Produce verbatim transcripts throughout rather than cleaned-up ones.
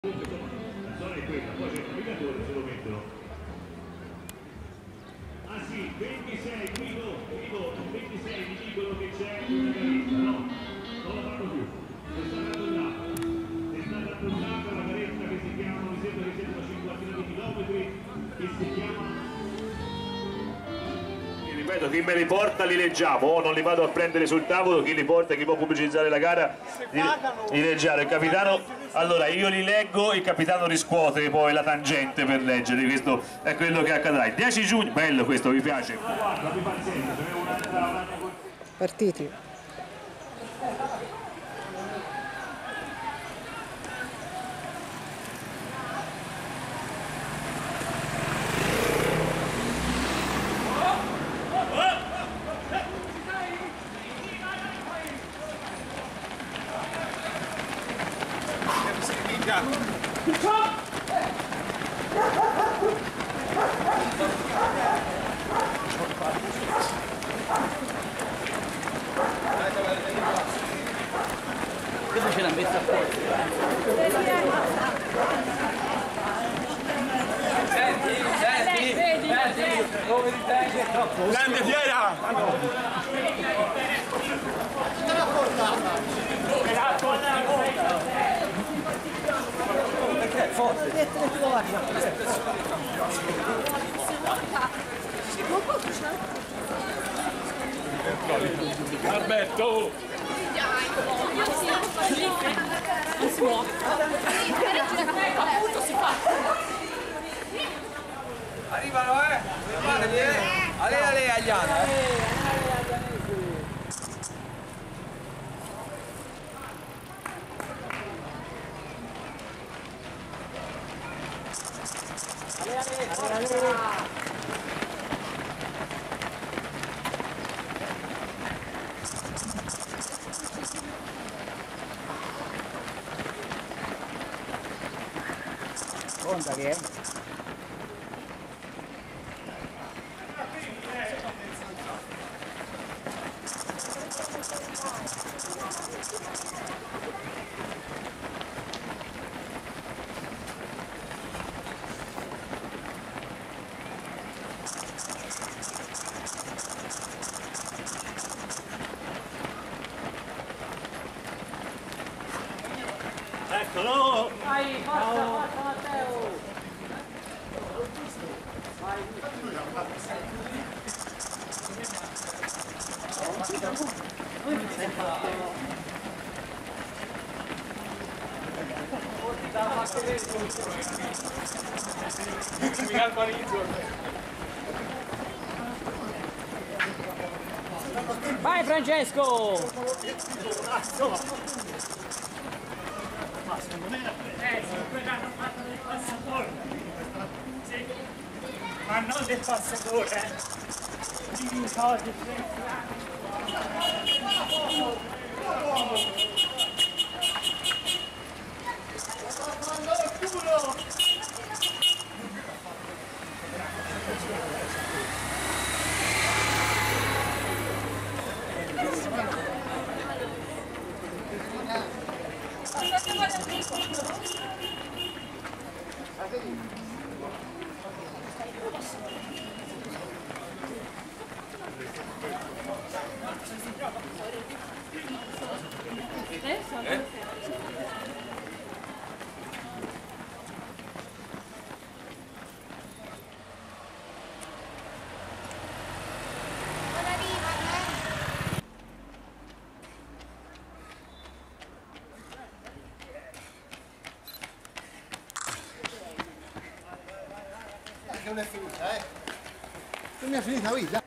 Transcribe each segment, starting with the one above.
La zona è quella, poi c'è il navigatore, se lo mettono. Ah sì, ventisei, Guido, Guido, ventisei mi dicono che c'è una caretta, no, non la fanno più, è stata annullata, è stata annullata la caretta che si chiama, mi sembra che siano una cinquantina di chilometri, che si chiama... Ripeto, chi me li porta li leggiamo, o non li vado a prendere sul tavolo, chi li porta, chi può pubblicizzare la gara, li, li leggiamo. Il capitano, allora io li leggo, il capitano riscuote poi la tangente per leggere, questo è quello che accadrà. Il dieci giugno, bello questo, vi piace? Partiti. Questo ce l'ha messa a posto. Senti, senti, senti, come ritengo troppo. Grande fiera! Perché è forte? Alberto! Non si muove. Appunto si fa. Arrivano, eh! Fermatevi, eh! Ale, ale, Agliana, eh! Conta che è? Eccolo! Vai, forza, forza Matteo! Vai Francesco! Ma secondo me eh, quello hanno fatto del passaporto. Sì. Ma non del passatore, eh. Di cose non è finita, eh! Non è finita, vedi?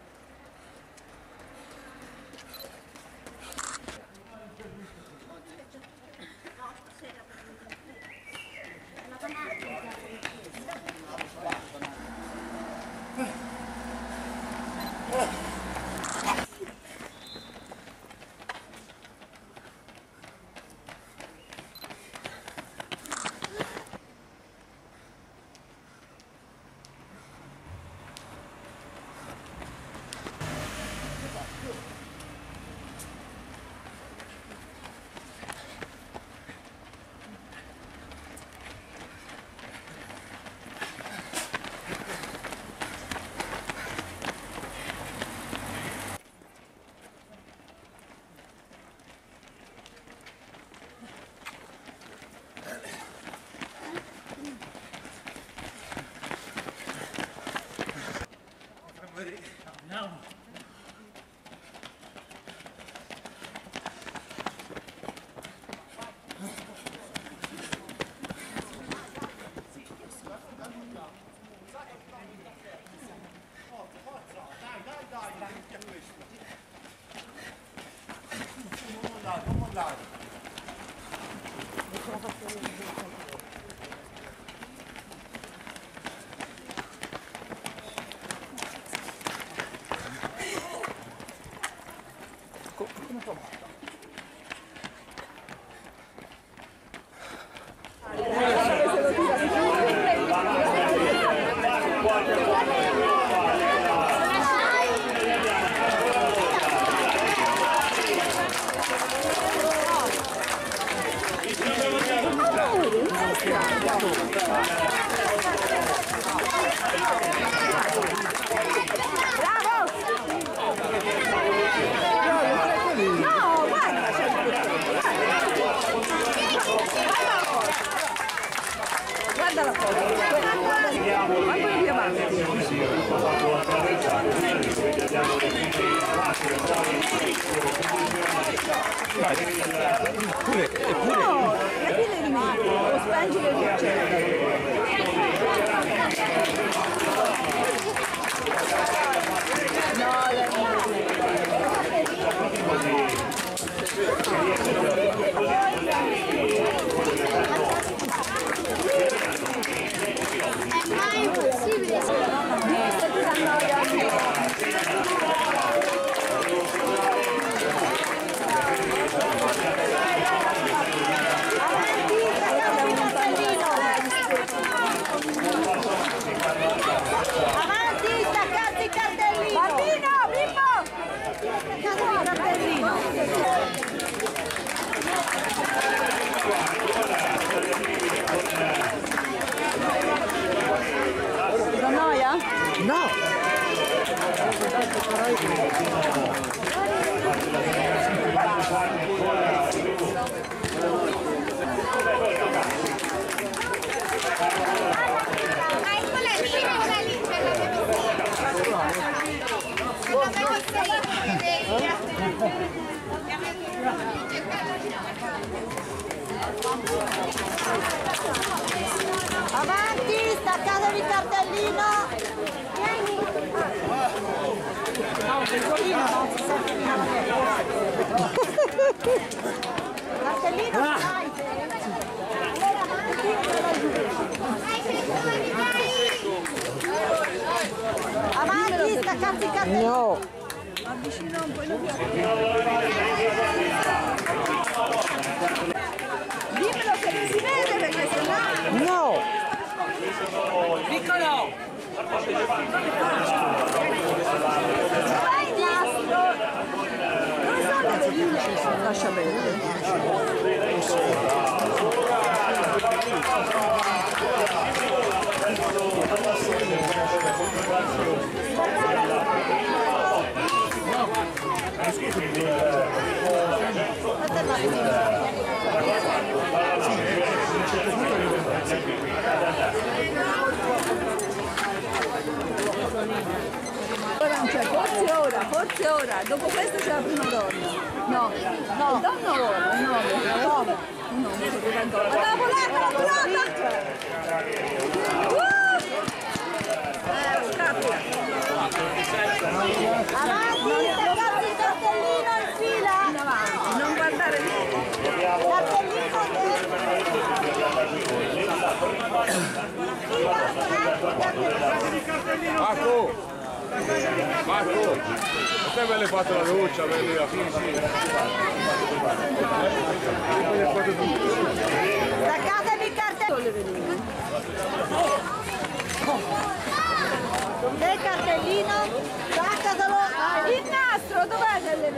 guarda la foto, vai poi più avanti. Eppure, eppure. No, la fine rimane, lo spengi le luce. No, Ma è impossibile! avanti, staccate il cartellino! Bambino, bimbo! Staccate il cartellino! Ti annoia? No! Ah, quella lì, quella lì, Avanti, staccatevi il cartellino! No, piccolino, no, si sa che cartellino, dai! Allora avanti e vai giù! Avanti, staccate il cartellino! No! Avvicina un po' il dimmelo che non si vede perché sennò... No! Piccolo! Vai nastro! Non sono le linee! Lascia bene! Ora non c'è, forse ora, forse ora, dopo questo c'è la prima donna. No, no, donna ora, un nome, un nome, un nome, la donna. La volata, la volata! Uh! Eh, scappo. Avanti, staccate il cartellino in fila! In avanti, non guardare niente. Cartellino dentro. Marco! Marco! Te me l'hai fatto la doccia, belli, sì, sì. Staccatevi il cartellino. E il cartellino, staccatelo. Il nastro, dov'è delle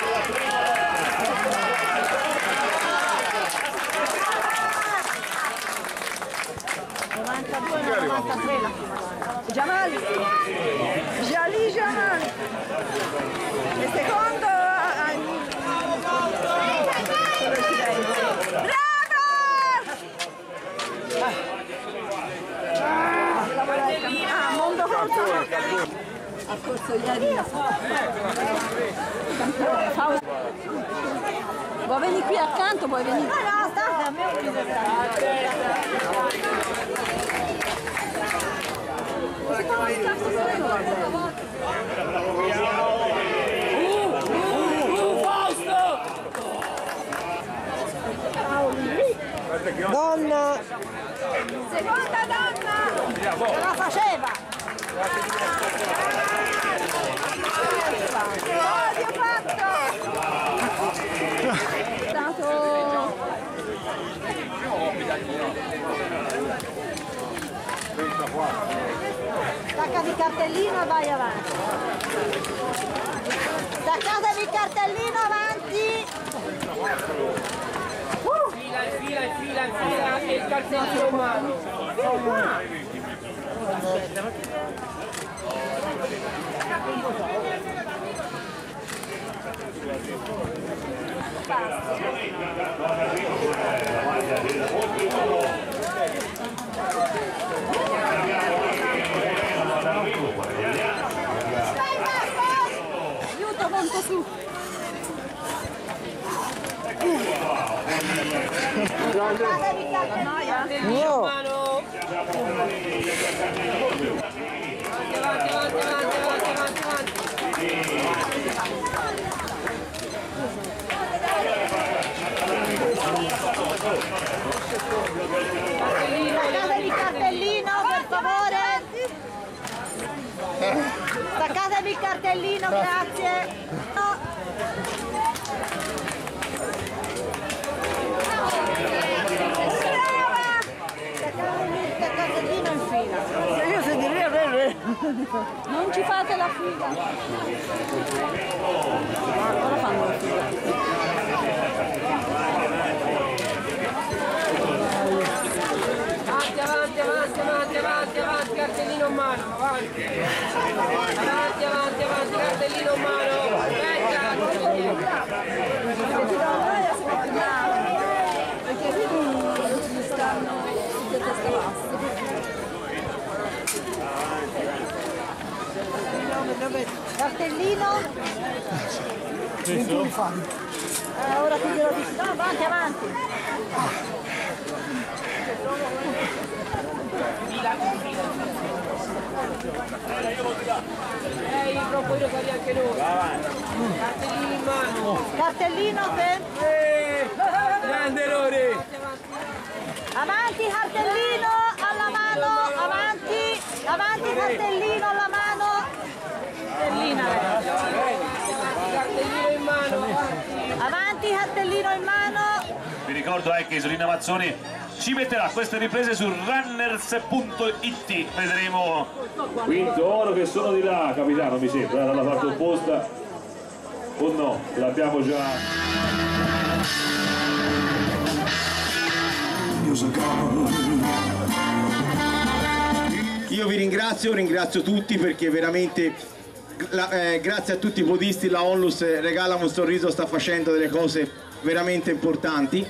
novantadue, novantatré la Jamali, Jali Jamali. Il secondo bravo! Ah, Mondo Corso ha corso ieri la vuoi venire qui accanto, puoi venire. No, no, sta a me Donna! seconda donna! Ce la faceva! Odio fatto! Stato... Staccati il cartellino e vai avanti. Staccatevi il cartellino avanti. Uh. Fila, in fila, in fila, in fila, e il cartellino in mano. Basta. Staccatevi il cartellino, grazie. No. Staccatevi il cartellino in fila. Se io sentirei bene. Non ci fate la fila. Ora fanno la fila. Avanti, avanti, avanti, avanti, avanti, cartellino in mano, avanti. Avanti, avanti, avanti, cartellino in mano. Aspetta, perché qui stanno tutte teste basse. Cartellino? ventuno fa. Eh, ora ti dirò di no, avanti, avanti. Ehi, troppo io sarei anche noi. Cartellino in mano. Cartellino te? Eh, grande errore. Avanti, cartellino alla mano, avanti, avanti, cartellino alla mano. Cartellina. Cartellino in mano. Avanti, cartellino in mano. Vi ricordo anche che Isolina Mazzoni ci metterà queste riprese su runners punto it, vedremo quinto oro che sono di là, capitano, mi sembra, dalla parte opposta o no, l'abbiamo già. Io vi ringrazio, ringrazio tutti perché veramente la, eh, grazie a tutti i podisti la Onlus Regala un Sorriso sta facendo delle cose veramente importanti.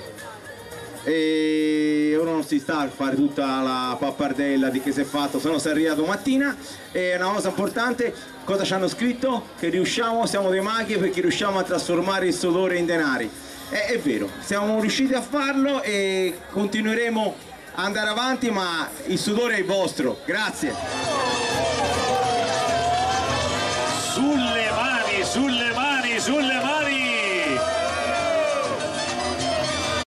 E ora non si sta a fare tutta la pappardella di che si è fatto, se no si arriva domattina. E una cosa importante, cosa ci hanno scritto? Che riusciamo, siamo dei maghi perché riusciamo a trasformare il sudore in denari. È, è vero, siamo riusciti a farlo e continueremo ad andare avanti, ma il sudore è il vostro. Grazie. Sulle mani, sulle mani, sulle mani.